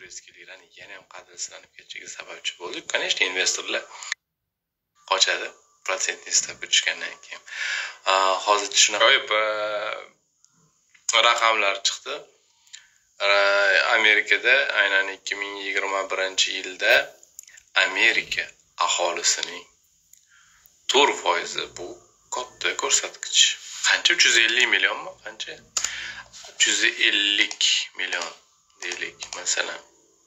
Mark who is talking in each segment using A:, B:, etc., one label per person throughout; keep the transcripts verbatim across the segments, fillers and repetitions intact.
A: turistskiy lirani yana ham qadrsizlanib ketishiga sababchi bo'ldi. Конечно, investorlar qochadi protsentni stavka tushgandan keyin. Hozircha shunaqa ajoyib raqamlar chiqdi. Amerikada aynan ikki ming yigirma birinchi yilda Amerika aholisining to'rt foizi bu katta ko'rsatkich. Qancha? uch yuz ellik millionmi? Qancha? uch yuz ellik million deylik masalan.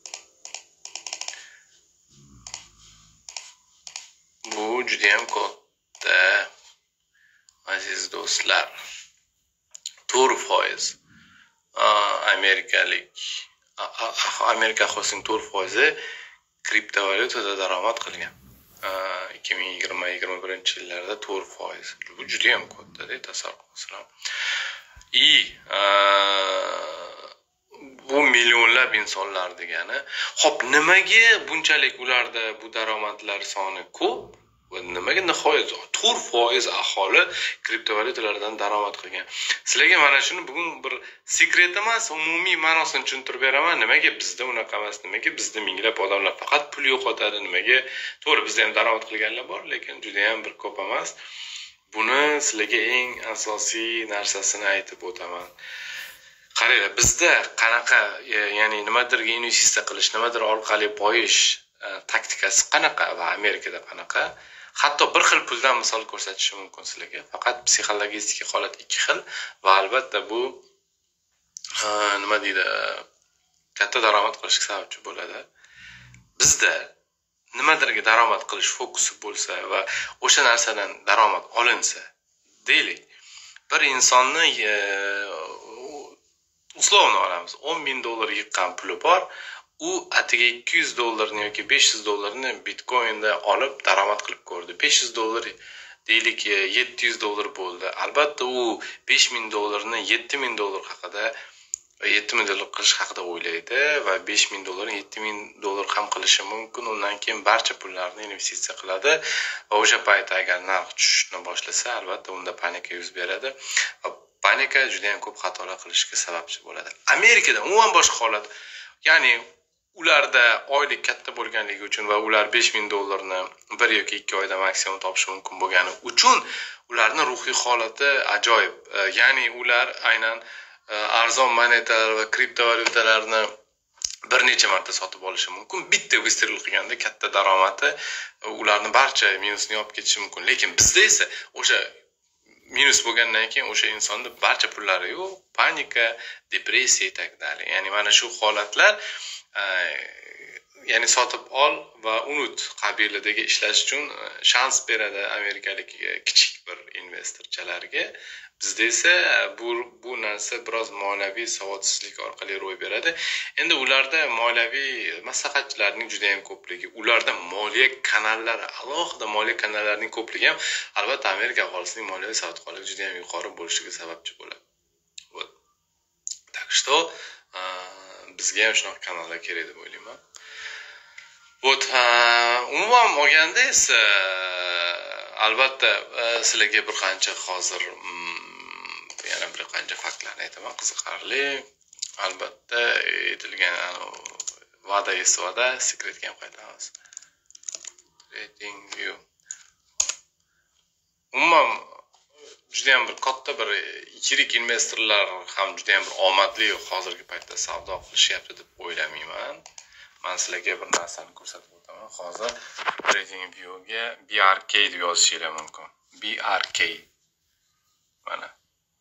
A: Bu juda ham katta, aziz do'stlar. to'rt foiz amerikalik Amerika aholisining to'rt foizi kriptovalyutada daromad qilgan. ikki ming yigirma yigirma birinchi yillarda to'rt foiz. Bu juda ham katta-da, tasavvur qilsam. I bu millionlab insonlar degani. Xo'p, nimaga bunchalik ularda bu daromadlar soni ko'p? Va nimaga nihoyat to'rt foiz aholi kriptovalyutalardan daromad qilgan? Sizlarga mana shuni bugun bir sekret emas, umumiy ma'nosini tushuntirib beraman. Nimaga bizda unaqa emas? Nimaga bizda minglab odamlar faqat pul yo'qotadi? Nimaga? To'g'ri, bizda ham daromad qilganlar bor, lekin juda ham bir ko'p emas. Buni sizlarga eng asosiy narsasini aytib o'taman. Qaranglar, bizda qanaqa, ya'ni nimadirga investitsiya qilish, nimadir orqali boyish taktikasi qanaqa va Amerikada qanaqa? Hatto bir xil puldan misol ko'rsatishim mumkin sizlarga. Faqat psixologik holat ikki xil va albatta bu nima deydi, katta daromad qilishga sababchi bo'ladi. Bizda nimadirga daromad qilish fokusi bo'lsa va o'sha narsadan daromad olinsa, deylik, bir insonni uslovni olamiz. o'n ming dollar yiqqan puli bor. U atiga ikki yuz dollarni yoki besh yuz dollarni bitcoinda olib daromad qilib ko'rdi. besh yuz dollar deylik yetti yuz dollar bo'ldi. Albatta u besh ming dollarni yetti ming dollar haqida yetti ming dollar qilish haqida o'ylaydi va besh ming dollarni yetti ming dollar ham qilishi mumkin. Undan keyin barcha pullarni investitsiya qiladi va o'sha paytda agar narx tushishni boshlasa, albatta unda panika yuz beradi. Va panika juda ham ko'p xatolar qilishga sababchi bo'ladi. Amerikada umuman boshqa holat. Ya'ni ularda oylik katta bo'lganligi uchun va ular besh ming dollarni bir yoki ikki oyda maksimum topishi mumkin bo'lgani uchun ularning ruhiy holati ajoyib. Ya'ni ular aynan arzon monetalar va kriptovalyutalarni bir necha marta sotib olishi mumkin. Bitta withdrawal qilganda katta daromadi ularning barcha minusini yopib ketishi mumkin. Lekin bizda esa o'sha minus bo'lgandan keyin o'sha insonning barcha pullari yo'q, panika, depressiya etagdali. Ya'ni mana shu holatlar ya'ni sotib ol va unut qabilidagi ishlash uchun shans beradi amerikalik kichik bir investorchalarga. Bizda esa bu bu narsa biroz moliyaviy savodsizlik orqali ro'y beradi. Endi ularda moliyaviy maslahatchilarning juda ham ko'pligi, ularda moliya kanallari, alohida moliya kanallarining ko'pligi ham albatta Amerika aholisining moliyaviy savodxonligi juda ham yuqori bo'lishiga sababchi bo'ladi. Так что bizga ham shunaqa kanallar kerak deb o'ylayman. Вот, umuman olganda esa albatta sizlarga bir qancha hozir yana bir qancha faktlarni aytaman, qiziqarli. Albatta aytilgan va'da esa va'da, sekretga ham qaytamiz. Trading view. Umuman juda ham bir katta bir yirik investorlar ham juda ham bir omadli hozirgi paytda savdo qilishyapti deb o'ylamayman. Men sizlarga bir narsani ko'rsatib o'taman. Hozir Trading Viewga B R K deb yozishingiz mumkin. B R K. Mana.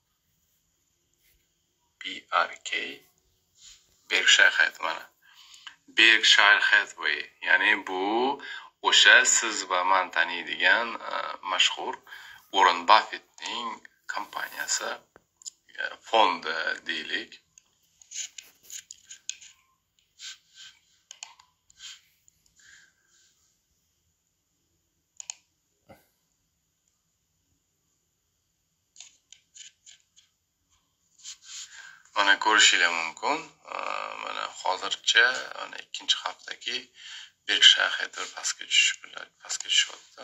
A: B R K. Berkshire Hathaway mana. Berkshire Hathaway, ya'ni bu o'sha siz va men taniydigan mashhur Warren Buffettning kompaniyasi, fondi deylik. Mana ko'rishingiz mumkin. Mana hozircha mana ikkinchi haftaki Berkshire Hathaway pastga tushish bilan pastga tushyapti.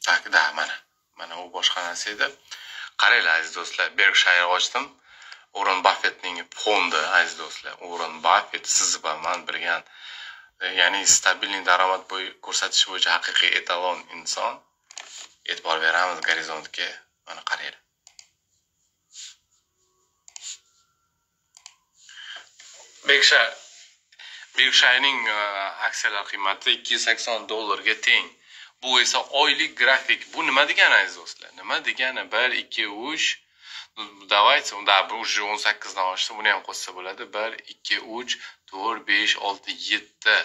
A: Tak, da, mana. Mana u boshqa narsa edi. Qaranglar aziz do'stlar, Berkshire ochdim. Warren Buffettning fondi aziz do'stlar. Warren Buffett siz va men birgan, ya'ni stabilniy daromad bo'yi ko'rsatish bo'yicha haqiqiy etalon inson. E'tibor beramiz gorizontga. Mana qaranglar. Berkshire Berkshirening aksiyalar qiymati ikki yuz sakson dollarga teng. Bu esa oylik grafik. Bu nima degani aziz do'stlar? Nima degani? bir, ikki, uch. Давайте, unda bu уже o'n sakkizdan oshsa, buni ham qo'shsa bo'ladi. bir, ikki, uch, to'rt, besh, olti, yetti.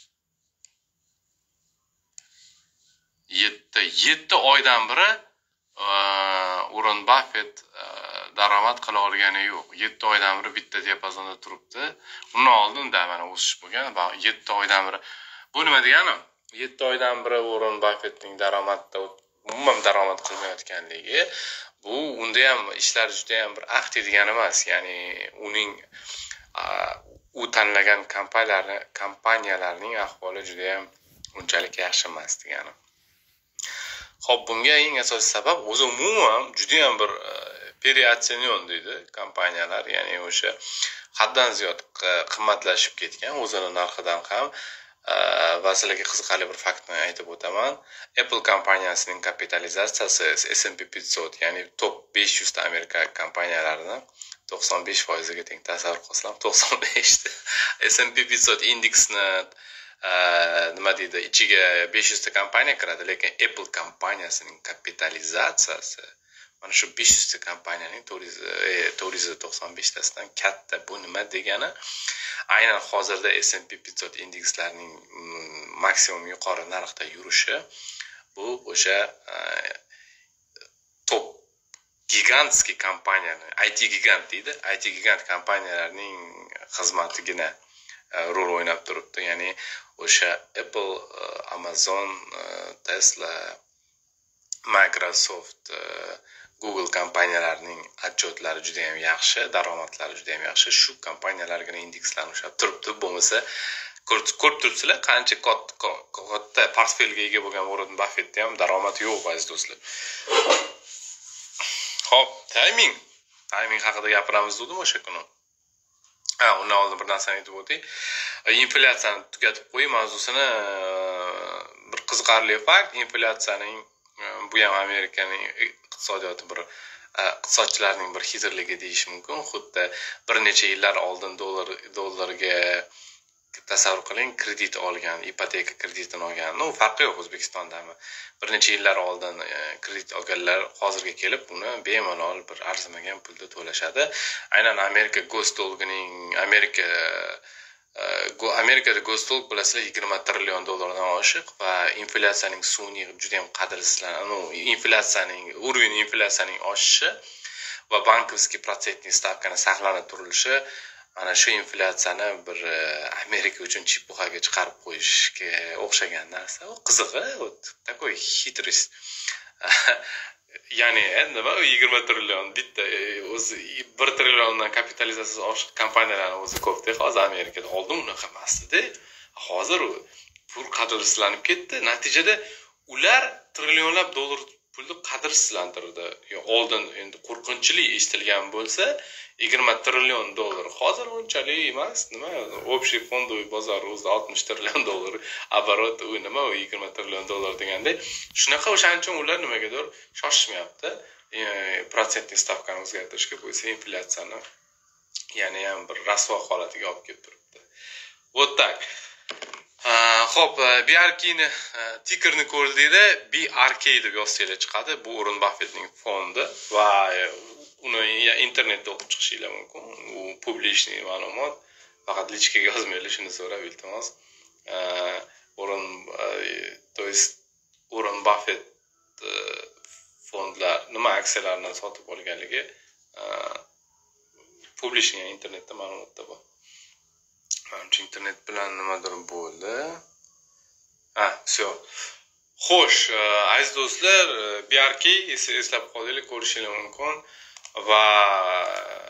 A: yetti. yetti oydan biri Warren Buffett daromad qila olgani yo'q. yetti oydan beri bitta diapazonda turibdi. Undan oldin da mana o'sish bo'lgan. yetti oydan beri. Bu nima degani? yetti oydan beri Warren Buffettning daromadda umuman daromad qilmayotganligi, bu unda ham ishlar juda ham bir aqti degani emas. Ya'ni uning u tanlagan kompaniyalar kompaniyalarning ahvoli juda ham unchalik yaxshi emas degani. Xo'p, bunga eng asosiy sabab o'zi umuman juda ham bir переоценен deydi kompaniyalar, ya'ni o'sha haddan ziyod qimmatlashib ketgan o'zini narxidan ham. Va sizlarga qiziqarli bir faktni aytib o'taman. Apple kompaniyasining kapitalizatsiyasi S and P besh yuz, ya'ni top besh yuz ta Amerika kompaniyalarini to'qson besh foiziga teng. Tasavvur qilsam, to'qson besh ta S and P besh yuz indeksni nima deydi, ichiga besh yuz ta kompaniya kiradi, lekin Apple kompaniyasining kapitalizatsiyasi mana shu besh yuz ta kompaniyaning to'rt yuz to'qson besh tasidan katta. Bu nima degani? Aynan hozirda S and P besh yuz indekslarining maksimum yuqori narxda yurishi, bu o'sha top gigantskiy kompaniyani, I T gigant deydi, I T gigant kompaniyalarning xizmatigina rol o'ynab turibdi. Ya'ni o'sha Apple, Amazon, Tesla, Microsoft, Google kompaniyalarining отчеtlari juda ham yaxshi, daromadlari juda ham yaxshi. Shu kompaniyalarga indekslarni ushlab turibdi. Bo'lmasa ko'rib turibsizlar, qancha katta portfelga ega bo'lgan Warren Buffettda ham daromad yo'q aziz do'stlar. Xo'p, timing. Timing haqida gapiramiz dedim o'sha kuni. Ha, undan oldin bir narsani aytib o'tay. Inflyatsiyani tugatib qo'y mavzusini. Bir qiziqarli fakt, inflyatsiyaning bu ham Amerikaning iqtisodiyoti bir iqtisodchilarning bir xizirligi deyish mumkin. Xuddi bir necha yillar oldin dollar dollarga tasavvur qiling, kredit olgan, ipoteka kreditini olgan. No, farqi yo'q O'zbekistondami. Bir necha yillar oldin kredit olganlar hozirga kelib buni bemalol bir arzimagan pulda to'lashadi. Aynan Amerika Gosdolgining Amerika Amerikada Gosdolg bilasizlar yigirma trillion dollardan oshiq va inflyatsiyaning sun'iy juda ham qadrsizlanishi, inflyatsiyaning уровень inflyatsiyaning oshishi va bankovskiy protsentniy stavkani saqlanib turilishi ana shu inflyatsiyani bir Amerika uchun chipuxaga chiqarib qo'yishga o'xshagan narsa. U qizig'i, такой хитрость. Ya'ni nima yigirma trillion bitta o'zi bir trilliondan kapitalizatsiyasi oshiq kompaniyalarning o'zi ko'pda. Hozir Amerikada oldin unaqa emasdi. Hozir u pul qadrsizlanib ketdi. Natijada ular trillionlab dollar pulni qadrsizlantirdi. Oldin endi qo'rqinchli eshitilgan bo'lsa yigirma trillion dollar. Hozir unchalik emas. Nima? Общий фондовый bozor o'zi oltmish trillion dollar. Оборот u nima u yigirma trillion dollar deganda. Shunaqa o'shaning uchun ular nimagadir shoshishmayapti. Protsentniy stavkani o'zgartirishga, bu esa inflyatsiyani ya'ni ham bir rasvo holatiga olib kelib turibdi. Вот так. Xo'p, B R K'ni tickerni ko'rdingda, B R K deb yozsanglar chiqadi. Bu Warren Buffettning fondi va uni internetda o'qib chiqishinglar mumkin. U publishniy ma'lumot. Faqat lichkaga yozmanglar, shuni so'rab iltimos. Warren to есть Warren Buffett fondlar nima aksiyalarni sotib olganligi publishniy internetda ma'lumotda bor. Menimcha internet bilan nimadir bo'ldi. Ha, все. Xo'sh, aziz do'stlar, B R K eslab qoldinglar, ko'rishingiz mumkin va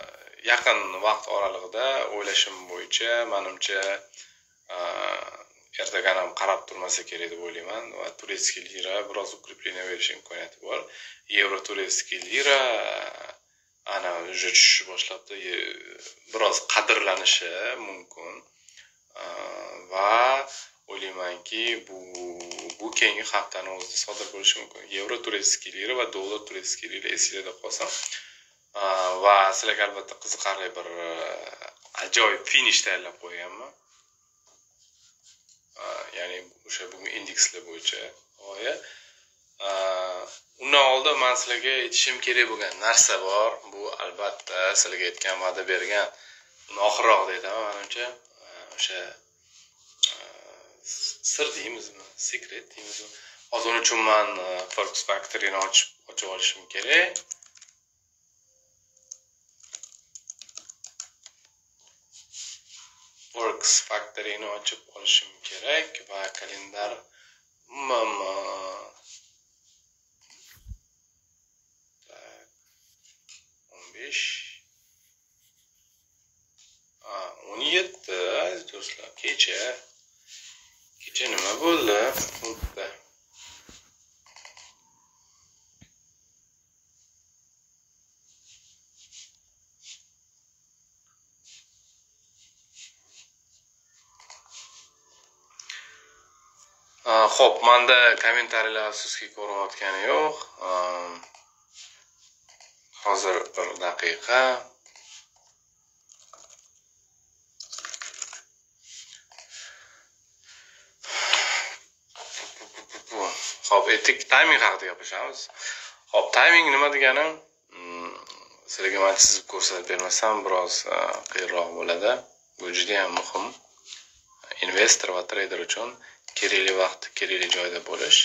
A: yaqin vaqt oralig'ida o'ylashim bo'yicha menimcha ertaga ham qarab turmasa kerak deb o'ylayman va turецкий lira biroz укрепление berish imkoniyati bor. Yevro turецкий lira ana уже tushishni boshlabdi, biroz qadrlanishi mumkin va o'ylaymanki bu bu keyingi haftaning o'zida sodir bo'lishi mumkin. Yevro turецкий lira va dollar turецкий lira esingizda qolsin. Va sizlarga albatta qiziqarli bir ajoyib finish tayyorlab qo'yganman. Ya'ni o'sha bugun indekslar bo'yicha g'oya. Undan oldin men sizlarga aytishim kerak bo'lgan narsa bor. Bu albatta sizlarga aytgan va'da bergan. Uni oxirroqda aytaman, menimcha o'sha sir deymizmi, secret deymizmi. Hozir uning uchun men Forex Factory'ni ochib ochib olishim kerak. Forex Factory'ni ochib olishim kerak va kalendar mama o'n besh o'n yetti do'stlar, kecha kecha nima bo'ldi? Xuddi Xo'p, menda kommentariyalar afsuski ko'rinayotgani yo'q. Hozir bir daqiqa. Xo'p, etik timing haqida gapiramiz. Xo'p, timing nima degani? Sizlarga men chizib ko'rsatib bermasam biroz qiyinroq bo'ladi. Bu juda ham muhim. Investor va trader uchun kerakli vaqt, kerakli joyda bo'lish.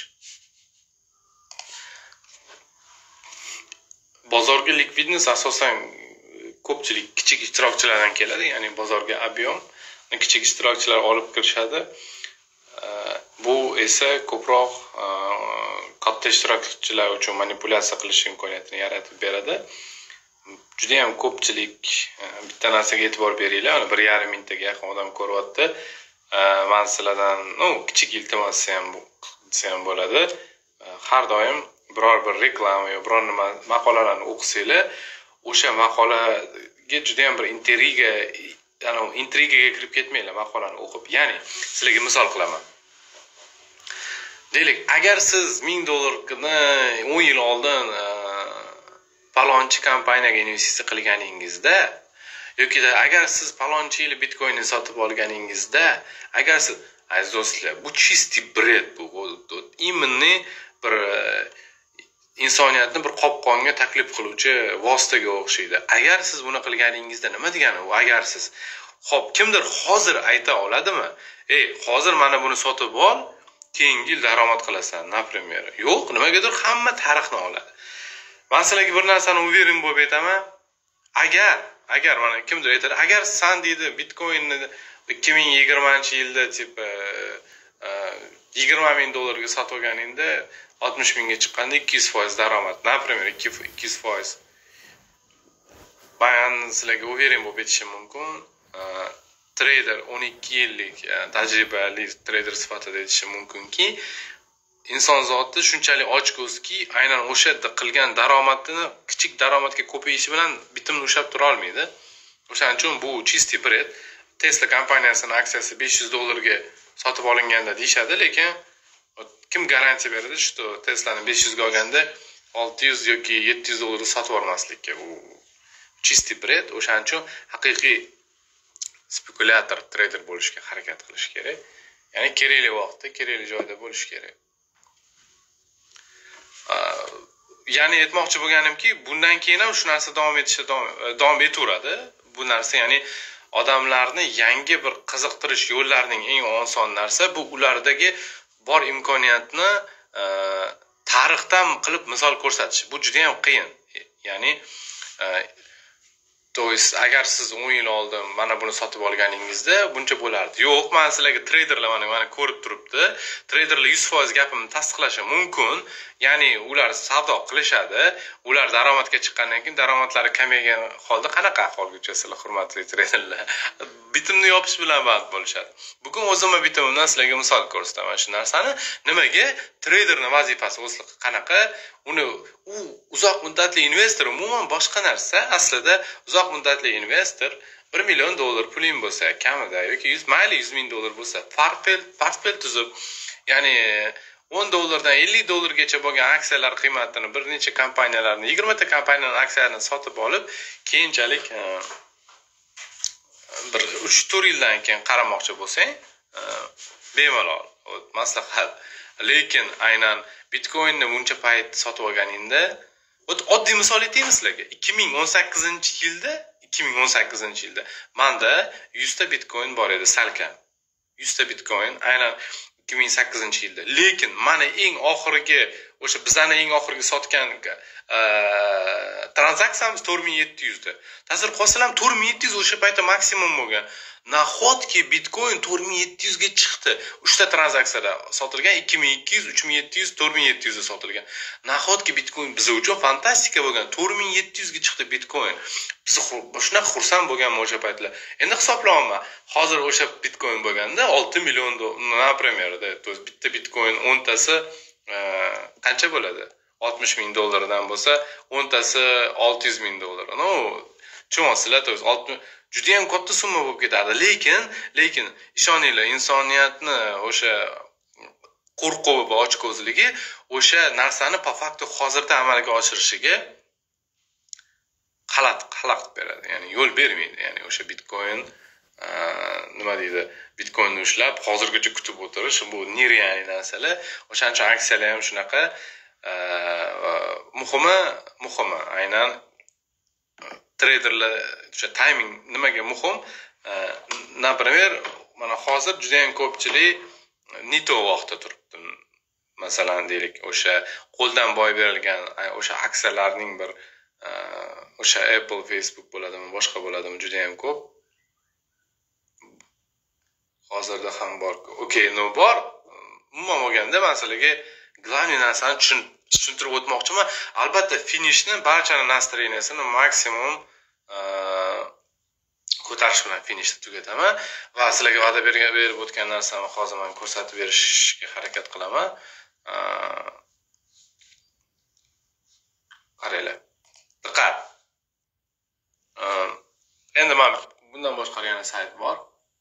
A: Bozorga likvidnost asosan ko'pchilik kichik ishtirokchilardan keladi, ya'ni bozorga ob'yom kichik ishtirokchilar olib kirishadi. Bu esa ko'proq katta ishtirokchilar uchun manipulyatsiya qilish imkoniyatini yaratib beradi. Juda ham ko'pchilik bitta narsaga e'tibor beringlar, bir yarim mingtaga yaqin odam ko'ryapti. Men sizlardan, no, kichik iltimos ham ham bo'ladi. Har doim biror bir reklama yoki biror nima maqolalarni o'qisanglar, o'sha maqolaga juda ham bir intriga, ya'ni intrigaga kirib ketmanglar maqolani o'qib. Ya'ni sizlarga misol qilaman. Deylik, agar siz ming dollarni o'n yil oldin palonchi kompaniyaga investitsiya qilganingizda yoki agar siz palonchi yil bitcoinni sotib olganingizda, agar siz aziz do'stlar, bu чистый бред bu. Именно bir insoniyatni bir qopqonga taklif qiluvchi vositaga o'xshaydi. Agar siz buni qilganingizda nima degani u? Agar siz, xo'p, kimdir hozir ayta oladimi? Ey, hozir mana buni sotib ol, keyingi yil daromad qilasan, например. Yo'q, nimagadir hamma tarixni oladi. Men sizlarga bir narsani uverin bo'lib aytaman. Agar agar mana kimdir aytadi, agar san deydi bitcoinni ikki ming yigirmanchi yilda tip yigirma ming dollarga sotib olganingda oltmish mingga chiqqanda ikki yuz foiz daromad, например, ikki yuz foiz. Men sizlarga uverin bo'lib aytishim mumkin. Trader o'n ikki yillik tajribali trader sifatida aytishim mumkinki, inson zoti shunchalik ochko'zki, aynan o'sha qilgan daromadini kichik daromadga ko'payishi bilan bitimni ushlab tura olmaydi. O'shaning uchun bu чистый бред. Tesla kompaniyasining aksiyasi besh yuz dollarga sotib olinganda deyshadi, lekin kim garantiya beradi, что Tesla'ni besh yuz ga olganda olti yuz yoki yetti yuz dollarga sotib olmaslikka? Bu чистый бред. O'shaning uchun haqiqiy spekulyator, trader bo'lishga harakat qilish kerak. Ya'ni kerakli vaqtda, kerakli joyda bo'lish kerak. Ya'ni aytmoqchi bo'lganimki, bundan keyin ham shu narsa davom etishi davom etaveradi. Bu narsa, ya'ni odamlarni yangi bir qiziqtirish yo'llarining eng oson narsa bu ulardagi bor imkoniyatni tarixdan qilib misol ko'rsatish. Bu juda ham qiyin. Ya'ni to есть agar siz o'n yil oldin mana buni sotib olganingizda buncha bo'lardi. Yo'q, men sizlarga traderlar mana mana ko'rib turibdi. Traderlar yuz foiz gapimni tasdiqlashi mumkin. Ya'ni ular savdo qilishadi. Ular daromadga chiqqandan keyin daromadlari kamaygan holda qanaqa ahvolga tushasizlar, hurmatli traderlar? bitimni yopish bilan band bo'lishadi. Bugun o'zimni bitimimdan sizlarga misol ko'rsataman shu narsani. Nimaga treyderning vazifasi o'zi qanaqa? Uni u uzoq muddatli investor, umuman boshqa narsa. Aslida uzoq muddatli investor bir million dollar puling bo'lsa, kamida yoki yuz mayli yuz ming dollar bo'lsa, portfel portfel tuzib, ya'ni o'n dollardan ellik dollargacha bo'lgan aksiyalar qiymatini bir necha kompaniyalarni, yigirma ta kompaniyaning aksiyalarini sotib olib, keyinchalik bir uch to'rt yildan keyin qaramoqchi bo'lsang, bemalol maslahat. Lekin aynan Bitcoinni buncha payt sotib olganingda, oddiy misol aytaymi sizlarga. ikki ming o'n sakkizinchi yilda, ikki ming o'n sakkizinchi yilda menda yuz ta Bitcoin bor edi, salkam. yuz ta Bitcoin aynan ikki ming sakkizinchi yilda. Lekin mana eng oxirgi o'sha bizani eng oxirgi sotgan tranzaksiyamiz to'rt ming yetti yuz da. Ta'sir qolsa ham to'rt ming yetti yuz o'sha paytda maksimum bo'lgan. Nahotki Bitcoin to'rt ming yetti yuz ga chiqdi. uch ta tranzaksiyada sotilgan, ikki ming ikki yuz, uch ming yetti yuz, to'rt ming yetti yuz da sotilgan. Nahotki Bitcoin biz uchun fantastika bo'lgan. to'rt ming yetti yuz ga chiqdi Bitcoin. Biz shunaqa xursand bo'lganmiz o'sha paytlar. Endi hisoblayman. Hozir o'sha Bitcoin bo'lganda olti million dollar, например, to есть bitta Bitcoin o'ntasi qancha bo'ladi? oltmish ming dollardan bo'lsa, o'ntasi olti yuz ming dollar. No, tushunasizlar, to есть juda ham katta summa bo'lib ketadi. Lekin, lekin ishoninglar, insoniyatni o'sha qo'rquvi va ochko'zligi o'sha narsani po faktu hozirda amalga oshirishiga xalaqit xalaqit beradi. Ya'ni yo'l bermaydi. Ya'ni o'sha Bitcoin nima deydi? Bitcoinni ushlab hozirgacha kutib o'tirish bu nerealniy narsalar. O'shancha aksiyalar ham shunaqa muhimi, muhimi aynan treyderlar o'sha timing nimaga muhim? Например, mana hozir juda ham ko'pchilik nito vaqtda turibdi. Masalan, deylik, o'sha qo'ldan boy berilgan o'sha aksiyalarning bir o'sha Apple, Facebook bo'ladimi, boshqa bo'ladimi, juda ham ko'p. Hozirda ham bor. Okey, no bor. Umuman olganda masalaga главный narsani tushuntirib o'tmoqchiman. Albatta, finishni barchaning настроениясini maksimum ko'tarish bilan finishni tugataman va sizlarga va'da berib o'tgan narsamni hozir men ko'rsatib berishga harakat qilaman. Qaranglar. Diqqat. Endi men bundan boshqa yana sayt bor.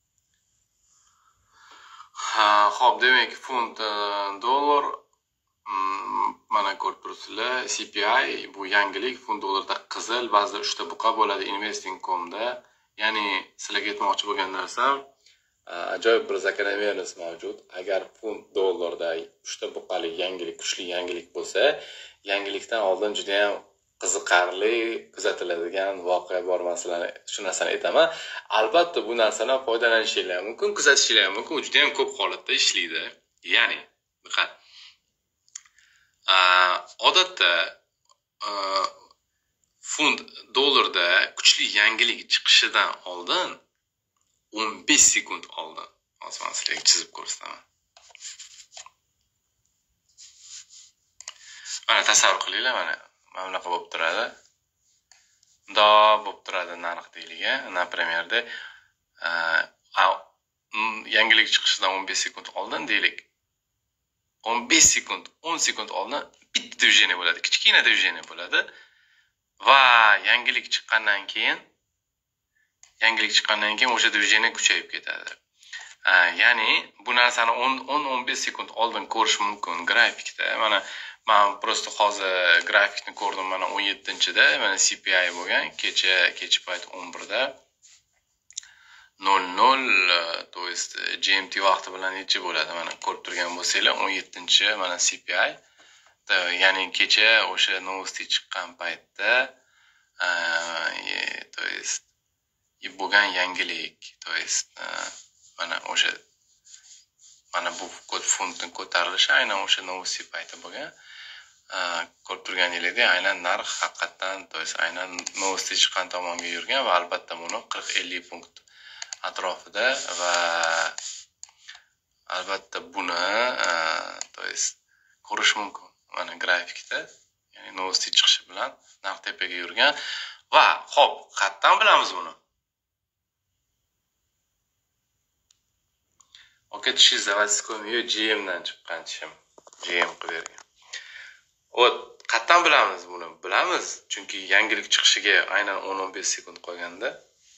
A: Xo'p, demak, funt dollar mana ko'rib turibsizlar, C P I bu yangilik, funt dollarda qizil, ba'zida uchta buqa bo'ladi investing dot com da. Ya'ni sizlarga aytmoqchi bo'lgan narsam, ajoyib bir zakономерность mavjud. Agar funt dollarda uchta buqali yangilik, kuchli yangilik bo'lsa, yangilikdan oldin juda ham qiziqarli kuzatiladigan voqea bor, masalan, shu narsani aytaman. Albatta bu narsadan foydalanishingiz mumkin, kuzatishingiz mumkin, u juda ham ko'p holatda ishlaydi. Ya'ni, diqqat. Odatda funt dollarda kuchli yangilik chiqishidan oldin o'n besh sekund oldin, hozir men sizlarga chizib ko'rsataman. Mana tasavvur qilinglar, mana mana bunaqa bo'lib turadi. Do bo'lib turadi narx deyliga, например, yangilik chiqishidan o'n besh sekund oldin deylik. o'n besh sekund, o'n sekund oldin bitta движение bo'ladi, kichkina движение bo'ladi va yangilik chiqqandan keyin yangilik chiqqandan keyin o'sha движение kuchayib ketadi. Ya'ni bu narsani o'n o'n besh sekund oldin ko'rish mumkin grafikda. Mana men prosta hozir grafikni ko'rdim, mana o'n yettinchida, mana C P I bo'lgan, kecha kecha payt o'n birda nol nol, to есть G M T vaqti bilan necha bo'ladi? Mana ko'rib turgan bo'lsanglar, o'n yettinchi mana C P I. Ya'ni kecha o'sha novosti chiqqan paytda, to есть bo'lgan yangilik, to есть mana o'sha mana bu kod funtning ko'tarilishi aynan o'sha novosti payti bo'lgan. Ko'rib turganingizdek, aynan narx haqiqatan, to есть aynan novosti chiqqan tomonga yurgan va albatta buni qirq ellik punkt atrofida va albatta buni to есть ko'rish mumkin mana grafikda, ya'ni novosti chiqishi bilan narx tepaga yurgan va xo'p, qayerdan bilamiz buni? Aka tishi заводской yo G M dan chiqqan tishim. G M qilib bergan. O qatdan bilamiz buni? Bilamiz, chunki yangilik chiqishiga aynan o'n o'n besh sekund qolganda.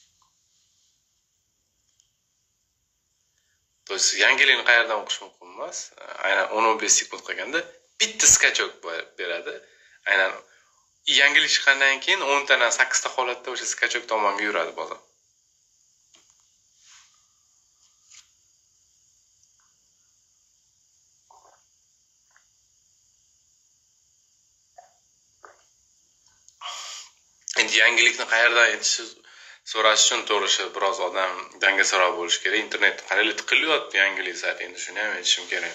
A: То есть yangilikni qayerdan o'qish mumkin emas? Aynan o'n o'n besh sekund qolganda bitta skachok beradi. Aynan yangilik chiqqandan keyin o'n tadan sakkiz ta holatda o'sha skachok tomonga yuradi bozor. Endi yangilikni qayerdan aytish so'rash uchun to'g'ri biroz odam dangasaro bo'lishi kerak. Internetda qaraylik tiqilyapti yangilik sayti, endi shuni ham aytishim kerak.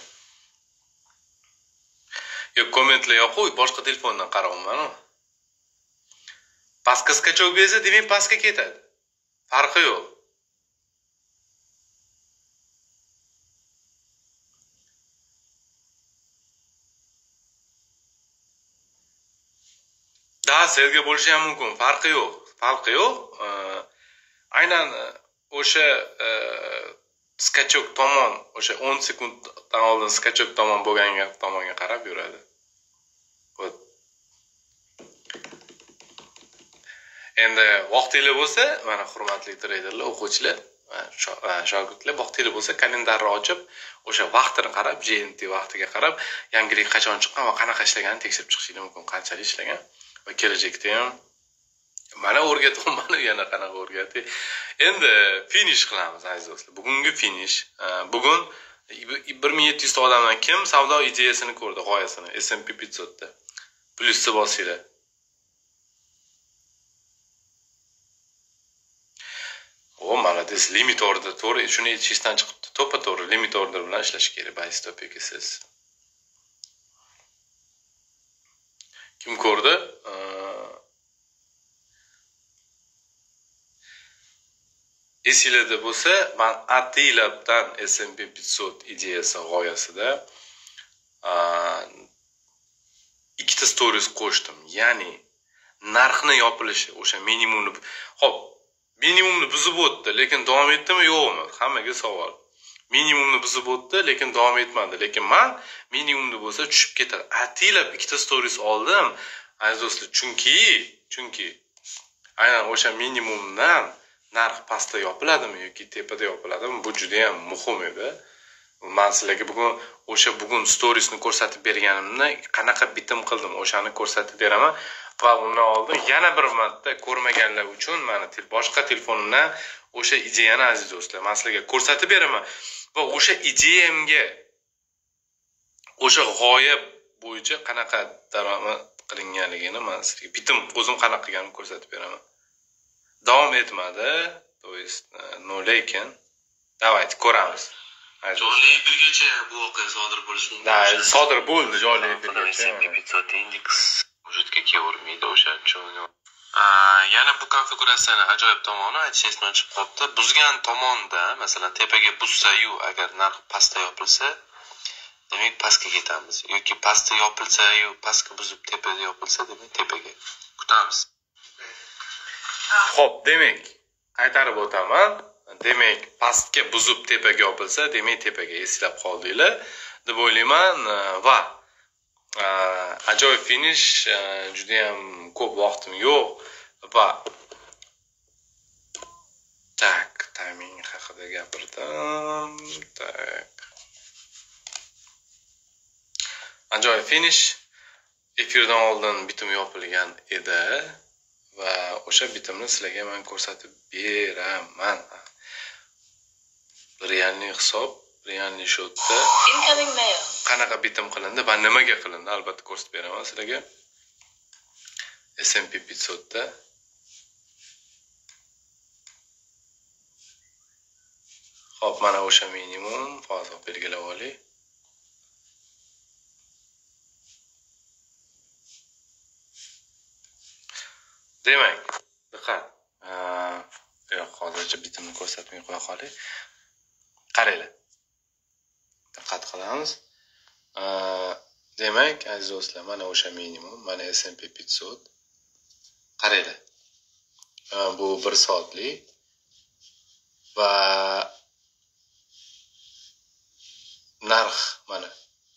A: Yo kommentlar yo'q-ku, boshqa telefondan qarayapman-ku. Pastga skachok bersa, demak pastga ketadi. Farqi yo'q. Da, serga bo'lishi ham mumkin. Farqi yo'q. Farqi yo'q. Aynan o'sha skachok tomon, o'sha o'n sekunddan oldin skachok tomon bo'lgan tomonga qarab yuradi. Endi vaqtingiz bo'lsa, mana hurmatli treyderlar, o'quvchilar, shogirdlar, vaqtingiz bo'lsa kalendarni ochib, o'sha vaqtini qarab, G M T vaqtiga qarab, yangilik qachon chiqqan va qanaqa ishlaganini tekshirib chiqishingiz mumkin, qanchalik ishlagan va kelajakda ham mana o'rgatyapman, yana qanaqa o'rgatay. Endi finish qilamiz aziz do'stlar. Bugungi finish. Bugun bir ming yetti yuz ta odamdan kim savdo ideyasini ko'rdi, g'oyasini S and P besh yuz da. Plyusni bosinglar. O, malades, limit order to'g'ri, shuni aytishdan chiqibdi. To'ppa to'g'ri, limit order bilan ishlash kerak, buy stop yoki siz. Kim ko'rdi? Esingizda bo'lsa, men Atilabdan S and P besh yuz ideyasi g'oyasida ikkita stories qo'shdim. Ya'ni narxni yopilishi, o'sha minimumni, hop, minimumni buzib o'tdi, lekin davom etdimi, yo'qmi? Hammaga savol. Minimumni buzib o'tdi, lekin davom etmadi. Lekin men minimumni bo'lsa tushib ketadi. Atilab ikkita stories oldim, aziz do'stlar, chunki, chunki aynan o'sha minimumdan narx pastda yopiladimi yoki tepada yopiladimi, bu juda ham muhim edi. Men sizlarga bugun o'sha bugun storiesni ko'rsatib berganimni qanaqa bitim qildim, o'shani ko'rsatib beraman va undan oldin yana bir marta ko'rmaganlar uchun meni boshqa telefonimdan o'sha ideyani aziz do'stlar, men sizlarga ko'rsatib beraman va o'sha ideyamga o'sha g'oya bo'yicha qanaqa daromad qilinganligini men sizlarga bitim o'zim qanaqa qilganimni ko'rsatib beraman. Davom etmadi, to есть, no lekin давайте ko'ramiz.
B: Jonli efirgacha bu voqea sodir bo'lishi mumkin.
A: Da, sodir bo'ldi jonli efirgacha.
B: besh yuz indeks vujudga kelmaydi o'shaning uchun. Yana bu konfiguratsiyani ajoyib tomoni aytishdan chiqib qolibdi. Buzgan tomonda, masalan, tepaga buzsa-yu agar narx pastda yopilsa, demak pastga ketamiz. Yoki pastda yopilsa-yu pastga buzib tepada yopilsa, demak tepaga kutamiz.
A: Xo'p, demak, qaytarib o'taman. Demak, pastga buzib tepaga yopilsa, demak tepaga eslab qoldinglar deb o'ylayman va ajoyib finish, juda ham ko'p vaqtim yo'q va tak, timing haqida gapirdim. Tak. Ajoyib finish. Efirdan oldin bitim yopilgan edi va o'sha bitimni sizlarga men ko'rsatib beraman. Realniy hisob, realniy shotda qanaqa bitim qilindi va nimaga qilindi, albatta ko'rsatib beraman sizlarga. S and P besh yuz da hop, mana o'sha minimum hozir belgilab oling. Demak, diqqat. Yo'q, hozircha bitimni ko'rsatmay qo'ya qoling. Qaranglar. Diqqat qilamiz. Demak, aziz do'stlar, mana o'sha minimum, mana S and P besh yuz. Qaranglar. Bu bir soatlik va narx mana.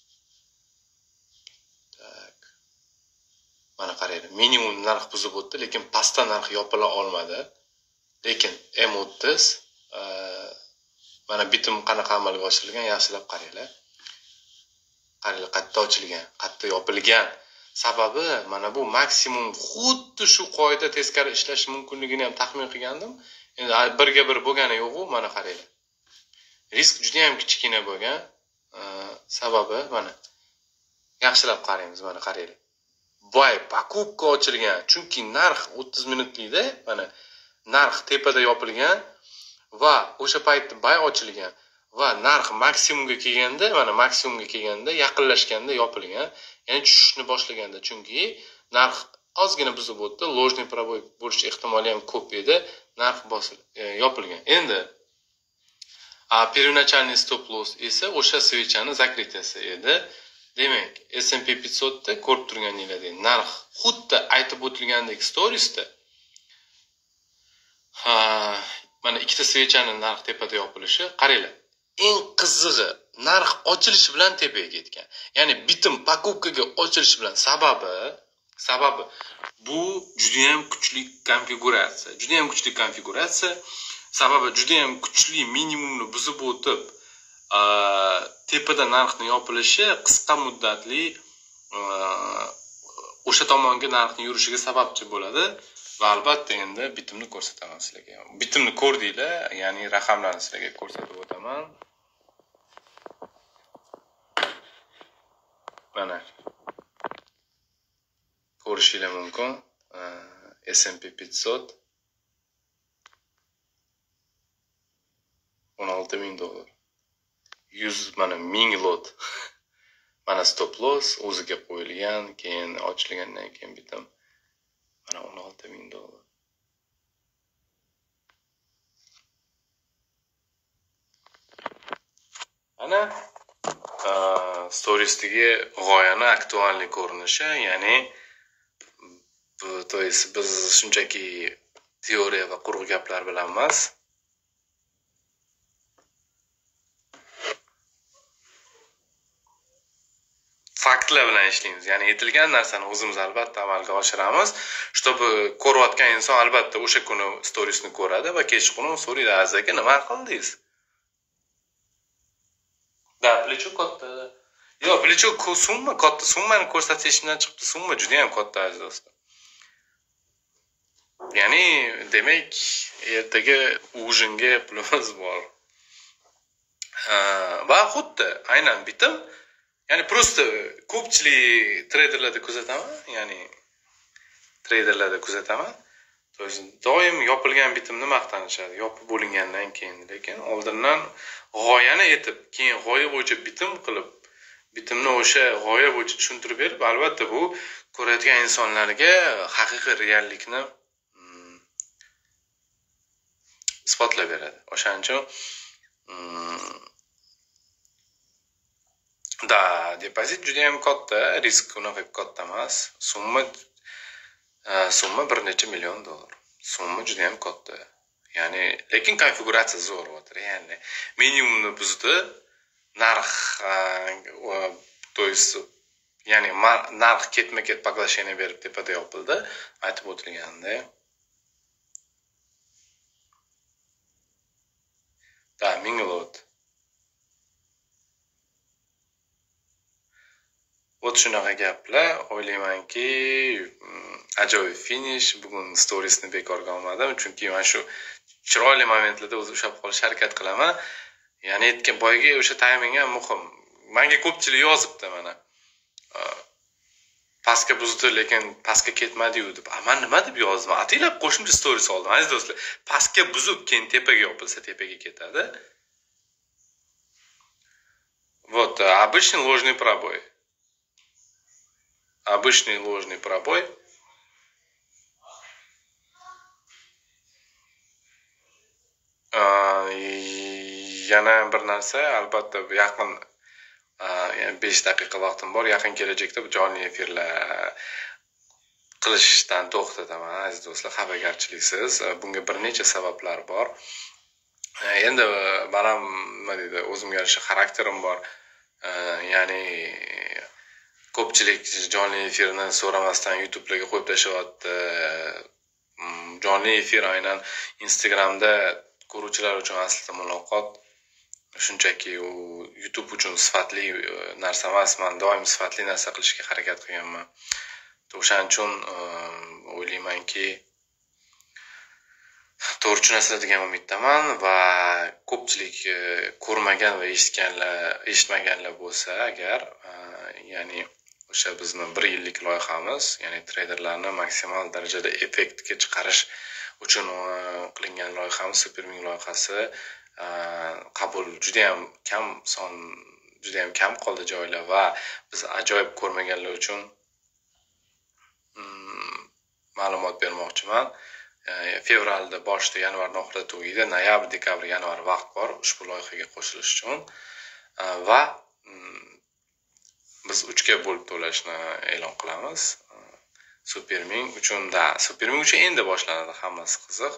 A: Tak. Mana qaranglar, minimum narx buzib o'tdi, lekin pastda narx yopila olmadi. Lekin M o'ttiz mana bitim qanaqa amalga oshirilgan, yaxshilab qaranglar. Qaranglar, qayerda ochilgan, qayerda yopilgan. Sababi mana bu maksimum xuddi shu qoida teskari ishlashi mumkinligini ham taxmin qilgandim. Endi birga bir bo'lgani yo'q-ku, mana qaranglar. Risk juda ham kichkina bo'lgan. Sababi mana yaxshilab qaraymiz, mana qaranglar. Boy покупка ochilgan, chunki narx o'ttiz minutlikda mana narx tepada yopilgan va o'sha paytda bay ochilgan va narx maksimumga kelganda, mana maksimumga kelganda, yaqinlashganda yopilgan. Ya'ni tushishni boshlaganda, chunki narx ozgina buzib o'tdi, ложный пробой bo'lish ehtimoli ham ko'p edi, narx bosilib yopilgan. Endi a первоначальный stop loss esa o'sha svechani zakritasi edi. Demak, S and P besh yuz da ko'rib turganingizdek narx xuddi aytib o'tilgandek storiesda ha, mana ikkita svechani narx tepada yopilishi, qaranglar. Eng qizig'i narx ochilishi bilan tepaga ketgan. Ya'ni bitim покупкаga ochilishi bilan sababi sababi bu juda ham kuchli konfiguratsiya. Juda ham kuchli konfiguratsiya. Sababi juda ham kuchli minimumni buzib o'tib, tepada narxni yopilishi qisqa muddatli o'sha tomonga narxning yurishiga sababchi bo'ladi. Va albatta endi bitimni ko'rsataman sizlarga. Bitimni ko'rdinglar, ya'ni raqamlarni sizlarga ko'rsatib o'taman. Mana ko'rishingiz mumkin. S and P besh yuz o'n olti ming dollar. yuz mana ming lot. Mana stop loss o'ziga qo'yilgan, keyin ochilgandan keyin bitim mana o'n olti ming dollar. Ana storiesdagi g'oyani aktuallik ko'rinishi, ya'ni bu to есть biz shunchaki teoriya va quruq gaplar bilan emas, faktlar bilan ishlaymiz. Ya'ni aytilgan narsani o'zimiz albatta amalga oshiramiz. Чтобы ko'rayotgan inson albatta o'sha kuni storiesni ko'radi va kechqurun so'raydi, "Azaka, nima qildingiz?" Da, плечо katta. Yo, плечо summa katta, summani ko'rsatishdan chiqdi. Summa juda ham katta aziz do'stlar. Ya'ni demak, ertaga ujinga pulimiz bor. Va xuddi aynan bitim. Ya'ni просто ko'pchilik treyderlarda kuzataman, ya'ni treyderlarda kuzataman. Doim yopilgan bitimni maqtanishadi, yopib bo'lingandan keyin, lekin oldindan g'oyani aytib, keyin g'oya bo'yicha bitim qilib, bitimni o'sha g'oya bo'yicha tushuntirib berib, albatta bu ko'rayotgan insonlarga haqiqiy reallikni isbotlab beradi. O'shaning uchun da, depozit juda ham katta, risk unaqa katta emas. Summa summa bir necha million dollar. Summa juda ham katta. Ya'ni lekin konfiguratsiya zo'r o'tir. Ya'ni minimumni buzdi, narx to есть ya'ni narx ketma-ket поглощение berib tepada yopildi, aytib o'tilganda. Da, ming lot. Ot shunaqa gaplar, o'ylaymanki, ajoyib finish. Bugun storiesni bekorga olmadim, chunki men shu chiroyli momentlarda o'zim ushlab qolishga harakat qilaman. Ya'ni aytgan boyga o'sha timing ham muhim. Menga ko'pchilik yozibdi mana. Pastga buzdi, lekin pastga ketmadi-yu deb. "A, men nima deb yozdim? Atilab qo'shimcha stories oldim." Aziz do'stlar, pastga buzib, keyin tepaga yopilsa tepaga ketadi. Вот, обычный ложный пробой. Обычный ложный пробой. Yana bir narsa, albatta yaqin besh daqiqa vaqtim bor. Yaqin kelajakda bu jonli efirlar qilishdan to'xtataman aziz do'stlar, xabargarchiliksiz. Bunga bir necha sabablar bor. Endi men ham nima deydi, o'zimga yarasha xarakterim bor. ya'ni ko'pchilik jonli efirni so'ramasdan YouTube'larga qo'yib tashlayapti. Jonli efir aynan Instagramda ko'ruvchilar uchun aslida muloqot. Shunchaki u YouTube uchun sifatli narsa emas. Men doim sifatli narsa qilishga harakat qilganman. O'shaning uchun o'ylaymanki, to'g'ri tushunasizlar umiddaman va ko'pchilik ko'rmagan va eshitganlar, eshitmaganlar bo'lsa agar, ya'ni o'sha bizni bir yillik loyihamiz, ya'ni treyderlarni maksimal darajada effektga chiqarish uchun qilingan loyihamiz, Superming loyihasi qabul juda ham kam son, juda ham kam qoldi joylar va biz ajoyib ko'rmaganlar uchun ma'lumot bermoqchiman. Fevralda boshida, yanvarning oxirida tugaydi. Noyabr, dekabr, yanvar vaqt bor ushbu loyihaga qo'shilish uchun va biz uchga bo'lib to'lashni e'lon qilamiz. Superming uchun da, Superming uchun endi boshlanadi, hammasi qiziq.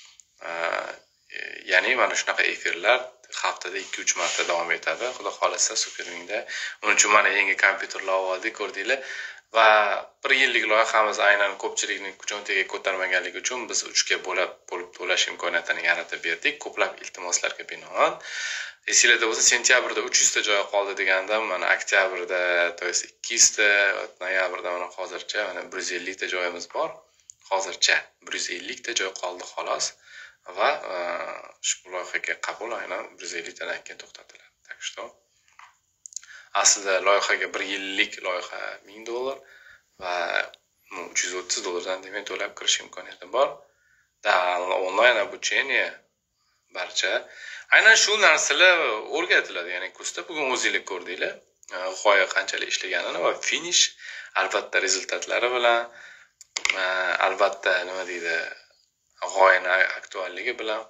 A: Ya'ni mana shunaqa efirlar haftada ikki uch marta davom etadi. Xudo xolasa Supermingda. Uning uchun mana yangi kompyuterlar oldik, ko'rdinglar. Va bir yillik loyihamiz aynan ko'pchilikning cho'ntagiga ko'tarmaganligi uchun biz uchga bo'lib bo'lib to'lash imkoniyatini yaratib berdik. Ko'plab iltimoslarga binoan. Esinglarda bo'lsa, sentyabrda uch yuz ta joy qoldi degandam, mana oktyabrda to есть ikki yuz ta, noyabrda mana hozircha mana bir yuz ellik ta joyimiz bor. Hozircha bir yuz ellik ta joy qoldi xolos va ushbu loyihaga qabul aynan bir yuz ellik tadan keyin to'xtatiladi. Так что aslida loyihaga bir yillik loyiha ming dollar va uch yuz o'ttiz dollardan demak to'lab kirish imkoniyati bor. Da onlayn обучение barcha aynan shu narsalar o'rgatiladi. Ya'ni kursda bugun o'zingizlar ko'rdinglar, g'oya qanchalik ishlaganini va finish albatta rezultatlari bilan, albatta nima deydi, g'oyaning aktualligi bilan.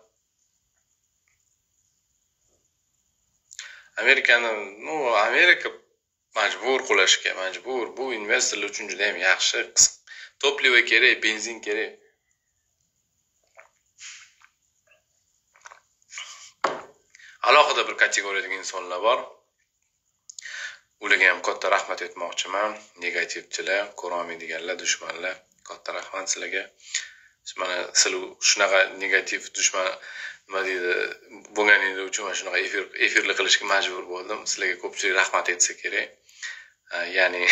A: Amerikani, no, Amerika majbur qulashga majbur. Bu investorlar uchun juda ham yaxshi. Toplivo kerak, benzin kerak. Alohida bir kategoriyadagi insonlar bor. Ularga ham katta rahmat aytmoqchiman. Negativchilar, ko'rolmaydiganlar, dushmanlar, katta rahmat sizlarga. Mana sizlar shunaqa negativ dushman nima deydi, bo'lganingiz uchun mana shunaqa efir efirli qilishga majbur bo'ldim. Sizlarga ko'pchilik rahmat aytsa kerak. Ya'ni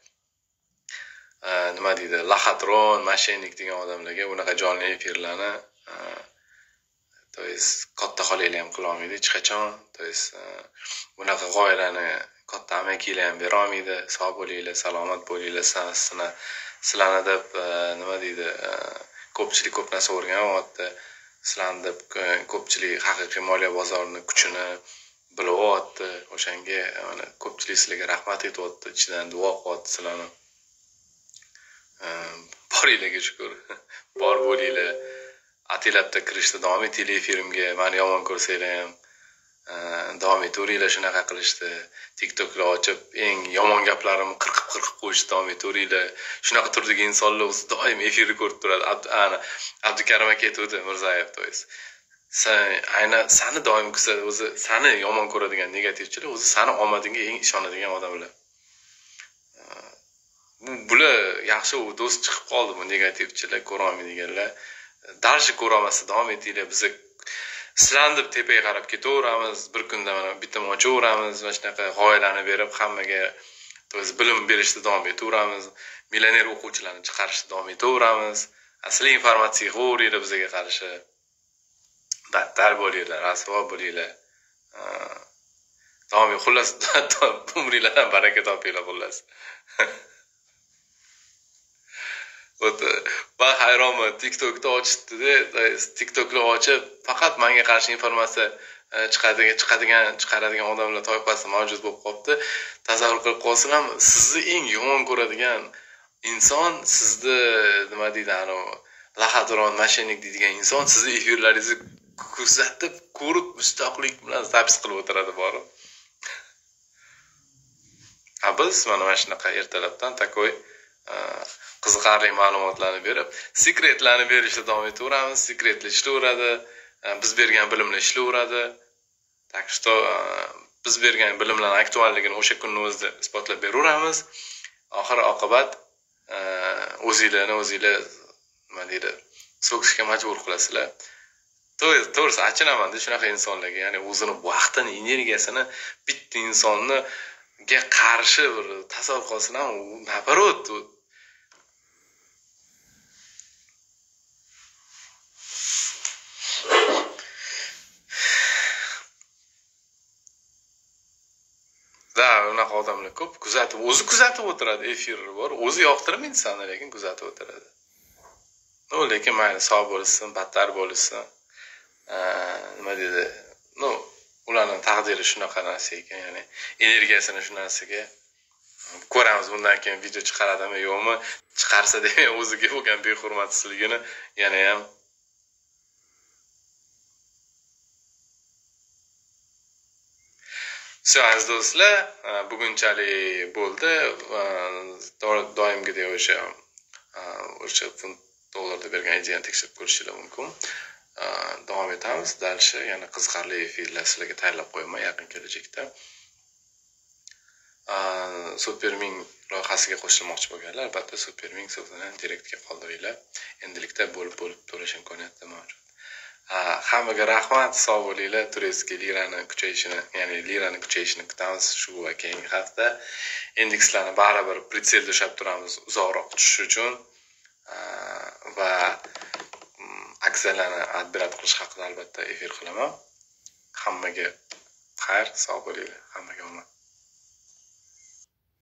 A: nima deydi, laxatron, mashenik degan odamlarga unaqa jonli efirlarni to есть katta xolinglar ham qila olmaydi hech qachon. To есть bunaqa g'oyalarni katta amakilar ham bera olmaydi. Sog' bo'linglar, salomat bo'linglar, sizlar sizlarni deb nima deydi, ko'pchilik ko'p narsa o'rganyapti. Sizlarni deb ko'pchilik haqiqiy moliya bozorining kuchini bilyapti. O'shanga mana ko'pchilik sizlarga rahmat aytyapti, ichidan duo qilyapti sizlarni. Boringlarga shukur. Bor bo'linglar. Atilabda kirishda davom etinglar efirga. Meni yomon ko'rsanglar ham davom etaveringlar shunaqa qilishdi. TikToklar ochib eng yomon gaplarimni qirqib-qirqib qo'yishda davom etaveringlar. Shunaqa turdagi insonlar o'zi doim efirni ko'rib turadi. Ana Abdukarim aka aytdi, Mirzayev to'ys. Sen aynan seni doim ko'rsatadi, o'zi seni yomon ko'radigan negativchilar o'zi seni omadingga eng ishonadigan odamlar. Bu bular yaxshi u do'st chiqib qoldi, bu negativchilar, ko'rolmaydiganlar. Darshi ko'ramasa davom etinglar. Biz sizlarni deb tepaga qarab ketaveramiz. Bir kunda mana bitta mochaveramiz va shunaqa g'oyalarni berib hammaga to'z bilim berishda davom etaveramiz. Millioner o'quvchilarni chiqarishda davom etaveramiz. Asli informatsiya g'o'ringlar bizga qarshi. Battar bo'linglar, rasvo bo'linglar. Davom et, xullas umringlardan baraka topinglar xullas. Ben hayronman, TikTok'da ochibdi-da, TikTok'ni ochib, faqat menga qarshi informatsiya chiqadigan, chiqadigan, chiqaradigan odamlar toifasi mavjud bo'lib qolibdi. Tasavvur qilib qo'ysam, sizni eng yomon ko'radigan inson, sizni nima deydi, ana laxatron, mashinik deydigan inson sizni efirlaringizni kuzatib, ko'rib, mustaqillik bilan zapis qilib o'tiradi borib. Ha biz mana mana shunaqa ertalabdan takoy qiziqarli ma'lumotlarni berib, sekretlarni berishda davom etaveramiz. Sekretlar ishlayveradi, biz bergan bilimlar ishlayveradi. Так что biz bergan bilimlarning aktualligini o'sha kunni o'zida isbotlab beraveramiz. Oxir oqibat o'zinglarni o'zinglar nima deydi so'kishga majbur qilasizlar. To'g'risi achinaman shunaqa insonlarga, ya'ni o'zini vaqtini, energiyasini bitta insonni ga qarshi bir tasavvur qilsin ham, u nabarot da unaqa odamlar ko'p kuzatib, o'zi kuzatib o'tiradi, efiri bor, o'zi yoqtirmaydi insonni, lekin kuzatib o'tiradi. No, lekin mayli sog' bo'lsin, battar bo'lsin. Nima deydi? No, ularning taqdiri shunaqa narsa ekan, ya'ni energiyasini shu narsaga ko'ramiz. Bundan keyin video chiqaradimi yo'qmi? Chiqarsa demak o'ziga bo'lgan behurmatsizligini yana ham Все, aziz do'stlar, bugunchalik bo'ldi. Doimgidek o'sha o'sha funt dollarda bergan ideyani tekshirib ko'rishingiz mumkin. Davom etamiz. Dalshi yana qiziqarli efirlar sizlarga tayyorlab qo'yaman yaqin kelajakda. Superming loyihasiga qo'shilmoqchi bo'lganlar, albatta Superming so'zini direktga qoldiringlar. Endilikda bo'lib-bo'lib to'lash imkoniyati mavjud. Hammaga rahmat, sog' bo'linglar. Turistga lirani kuchayishini, ya'ni lirani kuchayishini kutamiz shu va keyingi hafta. Indekslarni baribir pritselda ushlab turamiz uzoqroq tushish uchun va aksiyalarni adbirat qilish haqida albatta efir qilaman. Hammaga xayr, sog' bo'linglar. Hammaga omad.